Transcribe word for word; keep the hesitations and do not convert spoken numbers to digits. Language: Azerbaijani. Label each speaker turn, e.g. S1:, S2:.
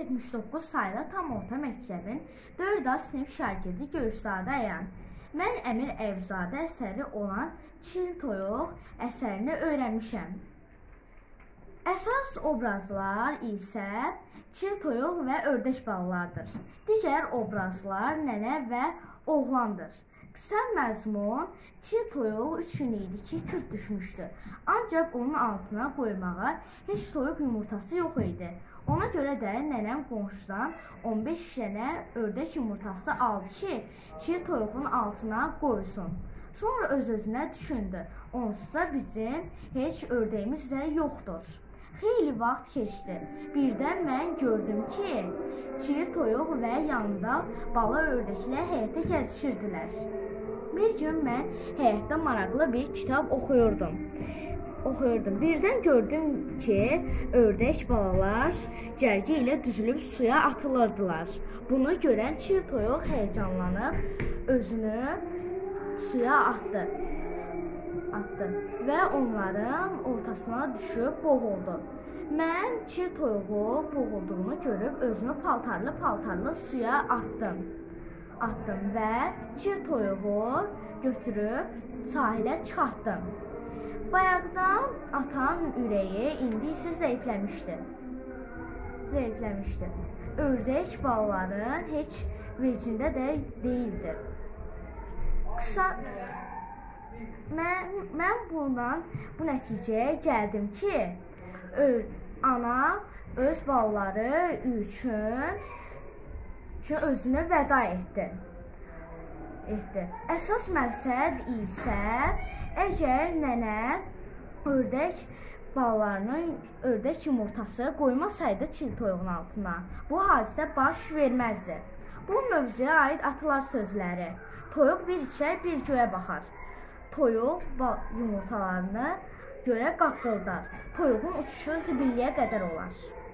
S1: yetmiş doqquz saylı tam orta məktəbin dörd A sinif şagirdi Göyüzadəyəm. Mən Əmir Əvzadə əsəri olan Çil Toyuq əsərini öyrənmişəm. Əsas obrazlar isə Çil Toyuq və ördək balalardır. Digər obrazlar nənə və oğlandır. Qısa məzmun Çil Toyuq üçün idi ki, kürt düşmüşdü. Ancaq onun altına qoymağa heç toyuq yumurtası yox idi. Ona görə də nənəm qonşudan on beş dənə ördək yumurtası aldı ki, Çil Toyuğun altına qoysun. Sonra öz-özünə düşündü, onsuz da bizim heç ördəyimiz də yoxdur. Xeyli vaxt keçdi. Birdən mən gördüm ki, Çil Toyuq və yanında bala ördəklə həyətdə gəzişirdilər. Bir gün mən həyətdə maraqlı bir kitab oxuyurdum. Oxuyurdum. Birdən gördüm ki, ördək balalar cərgə ilə düzülüb suya atılırdılar. Bunu görən Çil Toyuq həyəcanlanıb özünü suya atdı. atdı və onların ortasına düşüb boğuldu. Mən Çil Toyuğu boğulduğunu görüb özümü paltarlı-paltarlı suya atdım. Atdım və Çil Toyuğu götürüb sahilə çıxartdım. Bayaqdan atan ürəyi indi isə zəifləmişdi. Zəifləmişdi. Ördək balaların heç vecində də değildi. Qısa Mən, mən bundan bu nəticəyə gəldim ki, ö, ana öz balaları üçün, üçün özünü vəda etdi. etdi. Əsas məqsəd isə əgər nənə ördək balalarını ördək yumurtası qoymasaydı Çil Toyuğun altına, bu hadisə baş verməzdi. Bu mövzuya aid atılar sözləri. Toyuq bir içər, bir göyə baxar. Toyuq yumurtalarını görə qaqqıldar. Toyuğun uçuşu zibilliyə qədər olar.